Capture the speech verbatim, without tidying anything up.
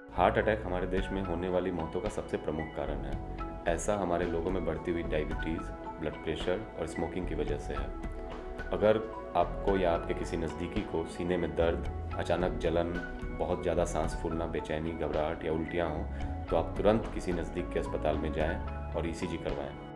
Heart attack हमारे देश में होने वाली मौतों का सबसे प्रमुख कारण है। ऐसा हमारे लोगों में बढ़ती हुई डायबिटीज़, ब्लड प्रेशर और स्मोकिंग की वजह से है। अगर आपको या आपके किसी नज़दीकी को सीने में दर्द, अचानक जलन, बहुत ज़्यादा सांस फूलना, बेचैनी, घबराहट या उल्टियाँ हों, तो आप तुरंत किसी नज़दीक के अस्पताल में जाएं और ईसीजी करवाएं।